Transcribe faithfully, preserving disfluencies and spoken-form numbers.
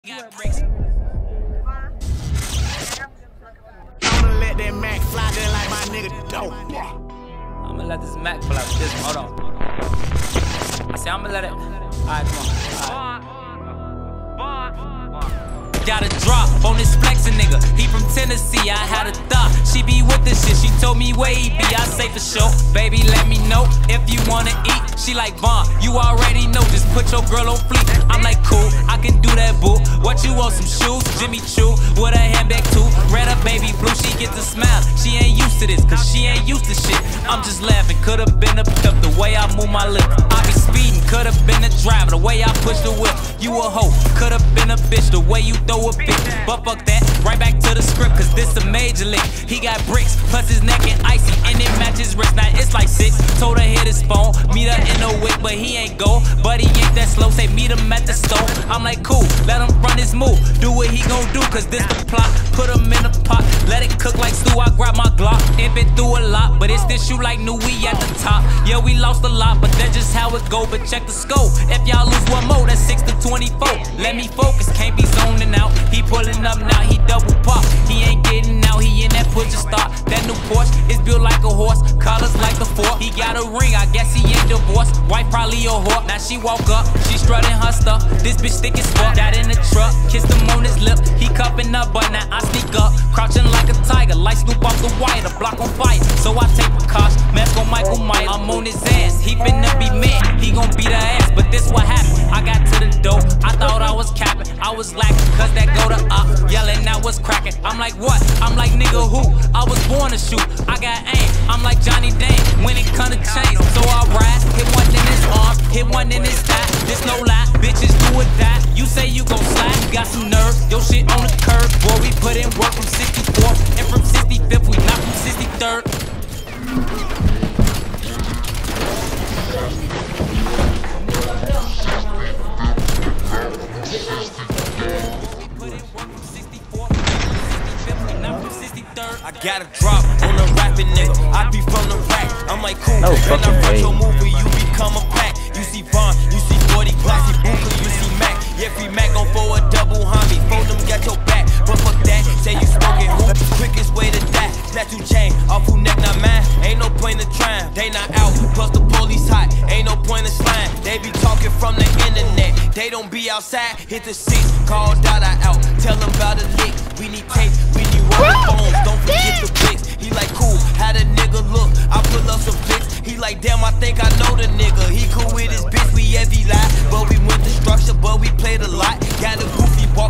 Got bricks. I'ma let that Mac fly there like my nigga dope. I'ma let this Mac fly with this one. Hold on. I say I'ma let it. Alright, come on. Alright. Got a drop on this flexin' nigga. He from Tennessee. I had a thought she be with this shit. She told me where he be. I say for sure. Baby, let me know if you wanna eat. She like, Vaughn, you already know. Just put your girl on fleek. I'm like, cool, I can do that, boo. What you want, some shoes? Jimmy Choo with a handbag too. Red up, baby blue. She gets a smile. She ain't used to this, cause she ain't used to shit. I'm just laughing. Could've been a pimp the way I move my lips. I be speeding. Could've been a driver the way I push the whip. You a hoe. Could've been a bitch the way you throw a bitch. But fuck that. Right back to the script, cause this a major league. He got bricks, plus his neck and icy, and it matches wrist. Now it's like six. Told her hit his phone, meet her in the wick, but he ain't go. But he ain't that slow, say meet him at the store. I'm like, cool, let him run his move. Do what he gon' do, cause this the plot. Put him in a pot, let it cook like stew. I grab my Glock, it been through a lot, but it's this shoe like new, we at the top. Yeah, we lost a lot, but that's just how it go. But check the scope, if y'all lose one more, that's six to twenty-four. Let me focus, can't be zoning out. He pulling up now, he double pop. He ain't getting out, he in that push to start. That new Porsche is built like a horse, colors like the fork. He got a ring, I guess he ain't divorced. Wife probably a whore. Now she walk up, she strutting her stuff. This bitch thick as fuck. Got in the truck, kissed him on his lip. He cupping up, but now I sneak up, crouching like a tiger, like Snoop off the wire, the block on fire. So I take precaution, mask on Michael Myers. I'm on his ass, he finna be mad. He gon' beat her ass, but this what happened. I got to the door, I thought I was capping. I was lacking, cause that go to up, yelling now was cracking. I'm like, what? I'm like, nigga, who? I was born to shoot, I got aim. I'm like Johnny Dane, when it come to chains. So I ride, hit one in his arm, hit one in his thigh. This no lie, bitches do or die. You say you gon' slide, you got some nerve. Your shit on the curb, boy, we put in work from sixty-fourth. And from sixty-fifth, we not from sixty-third. I got a drop on a rapping nigga. I be from the rack. I'm like, cool. No fucking way. Your movie, you become a pack. You see Vaughn, you see forty glassy Booker, you see Mac. Yeah, free Mac gon' for a double homie. Fold them, got your back. But fuck that, say you smoking hoop. Quickest way to die. Snatch you chain off who neck, not mine. Ain't no point in trying. They not out. Plus the police hot. Ain't no point in slime. They be talking from the internet. They don't be outside. Hit the six. Call Dada out. Tell them about a lick. We need tape. We need rolling phones. Don't forget the pics. He like, cool, how the nigga look? I pull up some pics. He like, damn, I think I know the nigga. He cool with his bitch, we heavy lie. But we went to structure, but we played a lot. Got a goofy